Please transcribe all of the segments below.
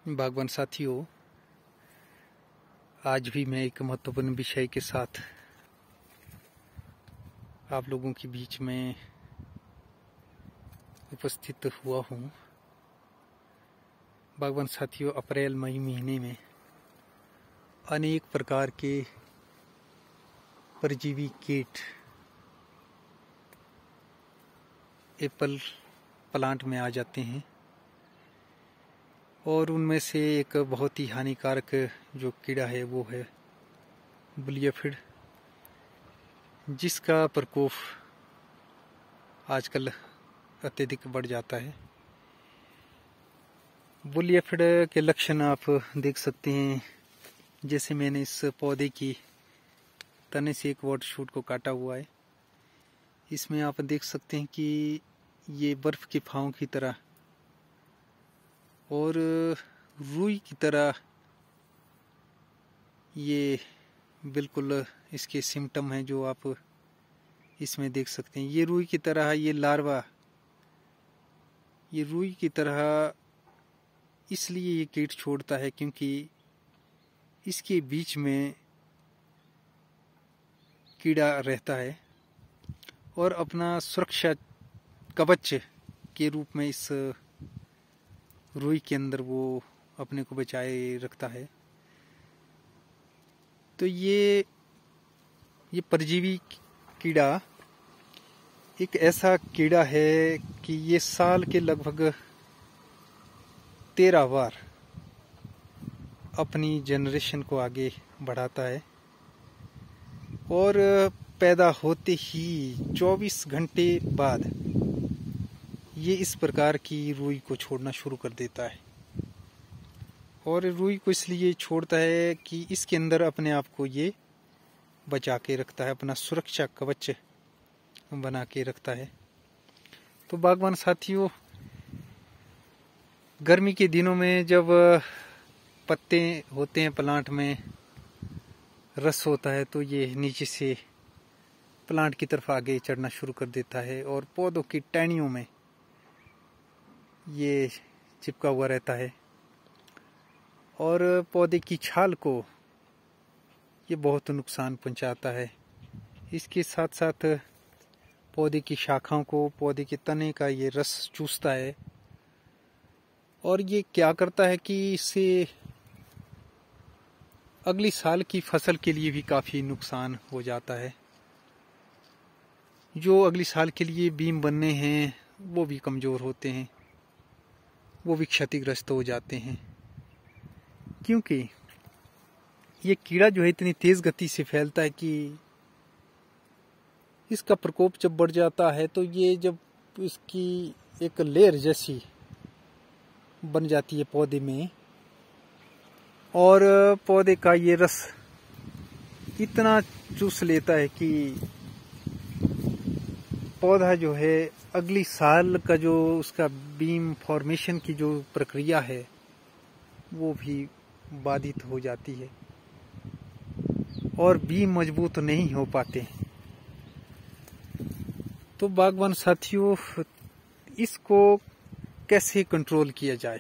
बागवान साथियों, आज भी मैं एक महत्वपूर्ण विषय के साथ आप लोगों के बीच में उपस्थित हुआ हूँ। बागवान साथियों, अप्रैल मई महीने में अनेक प्रकार के परजीवी कीट एप्पल प्लांट में आ जाते हैं और उनमें से एक बहुत ही हानिकारक जो कीड़ा है वो है बुली एफिड, जिसका प्रकोप आजकल अत्यधिक बढ़ जाता है। बुली एफिड के लक्षण आप देख सकते हैं। जैसे मैंने इस पौधे की तने से एक वाटर शूट को काटा हुआ है। इसमें आप देख सकते हैं कि ये बर्फ की फाहों की तरह और रुई की तरह ये बिल्कुल इसके सिम्टम हैं जो आप इसमें देख सकते हैं। ये रुई की तरह, ये लार्वा, ये रुई की तरह इसलिए ये कीट छोड़ता है क्योंकि इसके बीच में कीड़ा रहता है और अपना सुरक्षा कवच के रूप में इस रुई के अंदर वो अपने को बचाए रखता है। तो ये परजीवी कीड़ा एक ऐसा कीड़ा है कि ये साल के लगभग 13 बार अपनी जनरेशन को आगे बढ़ाता है और पैदा होते ही 24 घंटे बाद ये इस प्रकार की रुई को छोड़ना शुरू कर देता है। और रुई को इसलिए छोड़ता है कि इसके अंदर अपने आप को ये बचा के रखता है, अपना सुरक्षा कवच बना के रखता है। तो बागवान साथियों, गर्मी के दिनों में जब पत्ते होते हैं प्लांट में, रस होता है, तो ये नीचे से प्लांट की तरफ आगे चढ़ना शुरू कर देता है और पौधों की टहनियों में ये चिपका हुआ रहता है और पौधे की छाल को ये बहुत नुकसान पहुंचाता है। इसके साथ साथ पौधे की शाखाओं को, पौधे के तने का ये रस चूसता है और ये क्या करता है कि इससे अगली साल की फसल के लिए भी काफ़ी नुकसान हो जाता है। जो अगली साल के लिए बीम बनने हैं वो भी कमज़ोर होते हैं, वो भी क्षतिग्रस्त हो जाते हैं, क्योंकि ये कीड़ा जो है इतनी तेज़ गति से फैलता है कि इसका प्रकोप जब बढ़ जाता है तो ये जब इसकी एक लेयर जैसी बन जाती है पौधे में और पौधे का ये रस इतना चूस लेता है कि पौधा जो है अगली साल का जो उसका बीम फॉर्मेशन की जो प्रक्रिया है वो भी बाधित हो जाती है और बीम मजबूत नहीं हो पाते। तो बागवान साथियों, इसको कैसे कंट्रोल किया जाए?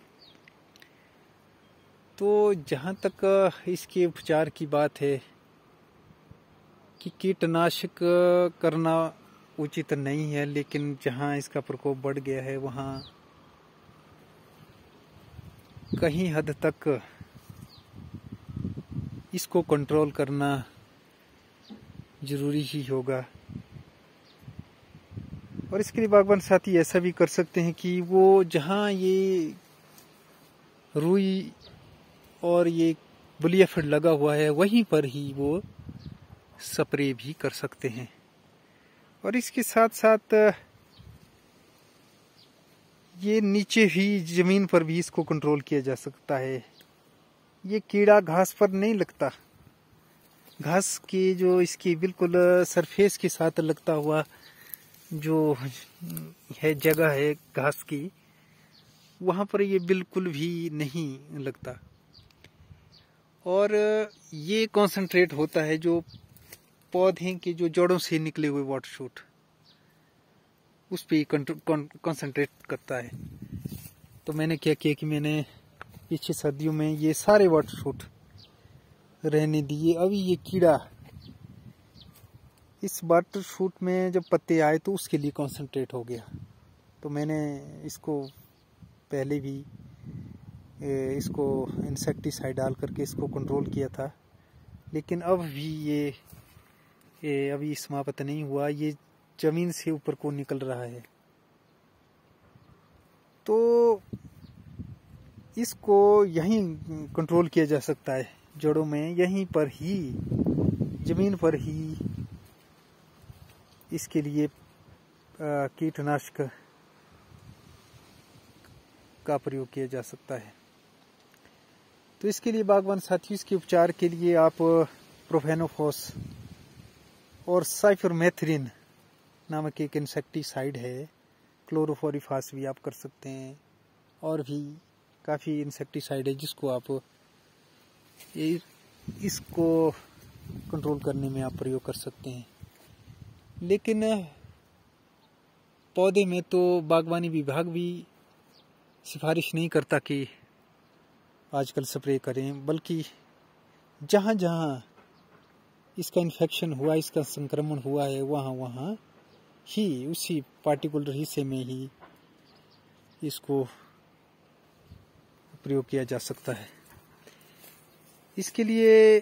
तो जहाँ तक इसके उपचार की बात है कि कीटनाशक करना उचित नहीं है, लेकिन जहाँ इसका प्रकोप बढ़ गया है वहाँ कहीं हद तक इसको कंट्रोल करना जरूरी ही होगा। और इसके लिए बागवान साथी ऐसा भी कर सकते हैं कि वो जहाँ ये रुई और ये बुली एफिड लगा हुआ है वहीं पर ही वो स्प्रे भी कर सकते हैं। और इसके साथ साथ ये नीचे भी जमीन पर भी इसको कंट्रोल किया जा सकता है। ये कीड़ा घास पर नहीं लगता, घास के जो इसकी बिल्कुल सरफेस के साथ लगता हुआ जो है जगह है घास की, वहाँ पर ये बिल्कुल भी नहीं लगता। और ये कंसंट्रेट होता है जो पौधे के जो जड़ों से निकले हुए वाटर शूट उस पे कंसंट्रेट करता है। तो मैंने क्या किया कि मैंने पीछे सर्दियों में ये सारे वाटर शूट रहने दिए। अभी ये कीड़ा इस वाटर शूट में जब पत्ते आए तो उसके लिए कंसंट्रेट हो गया। तो मैंने इसको पहले भी इसको इंसेक्टिसाइड डाल करके इसको कंट्रोल किया था, लेकिन अब भी ये अभी समाप्त नहीं हुआ। ये जमीन से ऊपर को निकल रहा है। तो इसको यहीं कंट्रोल किया जा सकता है, जड़ों में, यहीं पर ही, जमीन पर ही इसके लिए कीटनाशक का प्रयोग किया जा सकता है। तो इसके लिए बागवान साथियों, इसके उपचार के लिए आप प्रोफेनोफॉस और साइफरमेथ्रिन नामक एक इंसेक्टिसाइड है, क्लोरोफोरिफास भी आप कर सकते हैं, और भी काफ़ी इंसेक्टिसाइड है जिसको आप इसको कंट्रोल करने में आप प्रयोग कर सकते हैं। लेकिन पौधे में तो बागवानी विभाग भी सिफारिश नहीं करता कि आजकल स्प्रे करें, बल्कि जहाँ जहाँ इसका इन्फेक्शन हुआ, इसका संक्रमण हुआ है, वहाँ ही, उसी पार्टिकुलर हिस्से में ही इसको प्रयोग किया जा सकता है। इसके लिए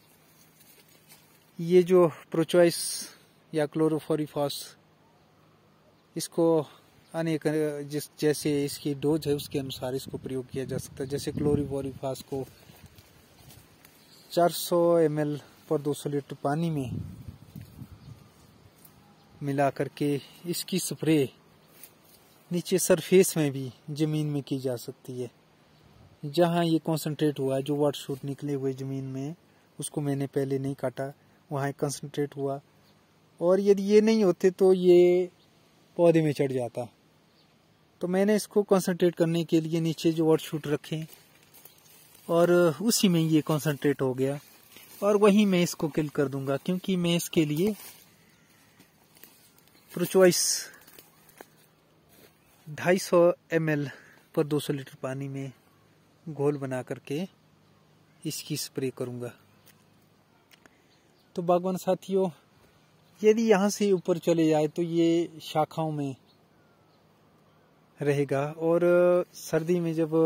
ये जो प्रोचॉइस या क्लोरोफोरिफास, इसको अनेक जैसे इसकी डोज है उसके अनुसार इसको प्रयोग किया जा सकता है। जैसे क्लोरोफोरिफास को 400 ml पर 200 लीटर पानी में मिला करके इसकी स्प्रे नीचे सरफेस में भी, जमीन में की जा सकती है। जहाँ ये कंसंट्रेट हुआ, जो वाटर शूट निकले हुए जमीन में, उसको मैंने पहले नहीं काटा, वहाँ कंसंट्रेट हुआ, और यदि ये नहीं होते तो ये पौधे में चढ़ जाता। तो मैंने इसको कंसंट्रेट करने के लिए नीचे जो वाटर शूट रखे और उसी में ये कंसंट्रेट हो गया, और वहीं मैं इसको किल कर दूंगा, क्योंकि मैं इसके लिए प्रोचॉइस 250 ml पर 200 लीटर पानी में घोल बना करके इसकी स्प्रे करूंगा। तो बागवान साथियों, यदि यहाँ से ऊपर चले जाए तो ये शाखाओं में रहेगा, और सर्दी में जब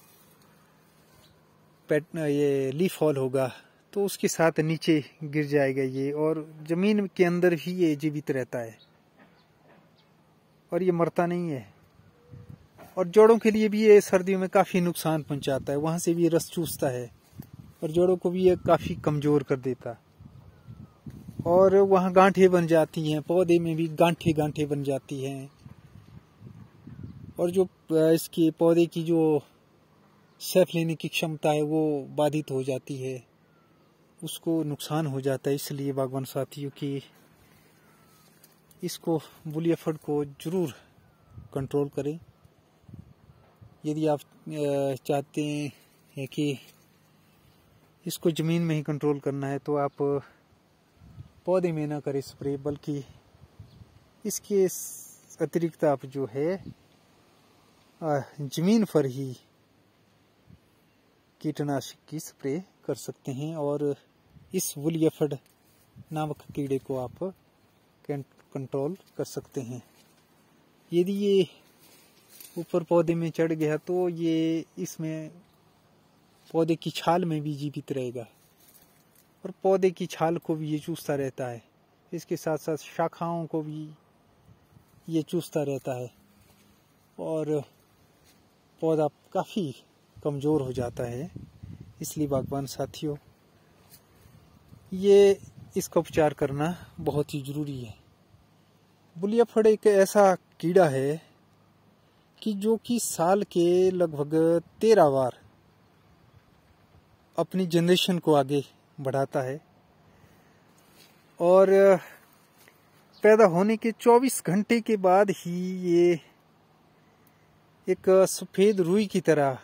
ये लीफ फॉल होगा तो उसके साथ नीचे गिर जाएगा ये, और जमीन के अंदर ही ये जीवित रहता है और ये मरता नहीं है। और जड़ों के लिए भी ये सर्दियों में काफ़ी नुकसान पहुंचाता है, वहाँ से भी रस चूसता है और जड़ों को भी ये काफ़ी कमज़ोर कर देता, और वहाँ गांठें बन जाती हैं, पौधे में भी गांठें बन जाती हैं, और जो इसकी पौधे की जो सैफ लेने की क्षमता है वो बाधित हो जाती है, उसको नुकसान हो जाता है। इसलिए बागवान साथियों की इसको वुली एफिड को ज़रूर कंट्रोल करें। यदि आप चाहते हैं कि इसको ज़मीन में ही कंट्रोल करना है तो आप पौधे में ना करें स्प्रे, बल्कि इसके अतिरिक्त आप जो है ज़मीन पर ही कीटनाशक की स्प्रे कर सकते हैं, और इस वुली एफिड नामक कीड़े को आप कंट्रोल कर सकते हैं। यदि ये ऊपर पौधे में चढ़ गया तो ये इसमें पौधे की छाल में भी जीवित रहेगा, और पौधे की छाल को भी ये चूसता रहता है, इसके साथ साथ शाखाओं को भी ये चूसता रहता है, और पौधा काफ़ी कमज़ोर हो जाता है। इसलिए बागवान साथियों, ये इसका उपचार करना बहुत ही ज़रूरी है। वुली एफिड एक ऐसा कीड़ा है कि जो कि साल के लगभग 13 बार अपनी जनरेशन को आगे बढ़ाता है, और पैदा होने के 24 घंटे के बाद ही ये एक सफ़ेद रुई की तरह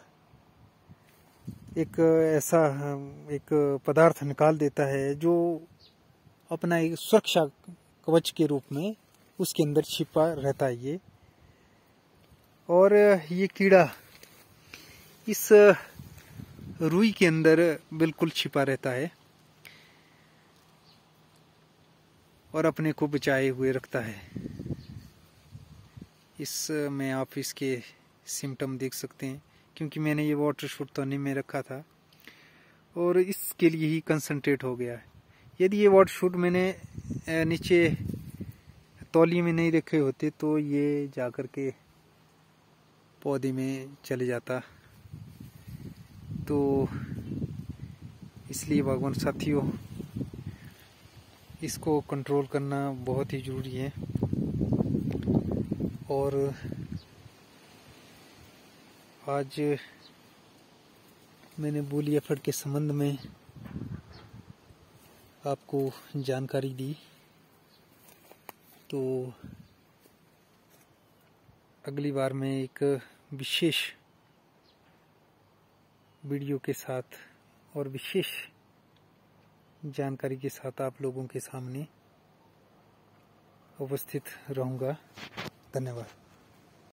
एक ऐसा एक पदार्थ निकाल देता है जो अपना एक सुरक्षा कवच के रूप में उसके अंदर छिपा रहता है ये। और ये कीड़ा इस रुई के अंदर बिल्कुल छिपा रहता है और अपने को बचाए हुए रखता है। इसमें आप इसके सिम्टम देख सकते हैं, क्योंकि मैंने ये वाटर शूट तोने में रखा था और इसके लिए ही कंसंट्रेट हो गया है। यदि ये वाटर शूट मैंने नीचे तौलिए में नहीं रखे होते तो ये जाकर के पौधे में चले जाता। तो इसलिए बागवान साथियों, इसको कंट्रोल करना बहुत ही ज़रूरी है। और आज मैंने बूली एफर्ट के संबंध में आपको जानकारी दी। तो अगली बार मैं एक विशेष वीडियो के साथ और विशेष जानकारी के साथ आप लोगों के सामने उपस्थित रहूँगा। धन्यवाद।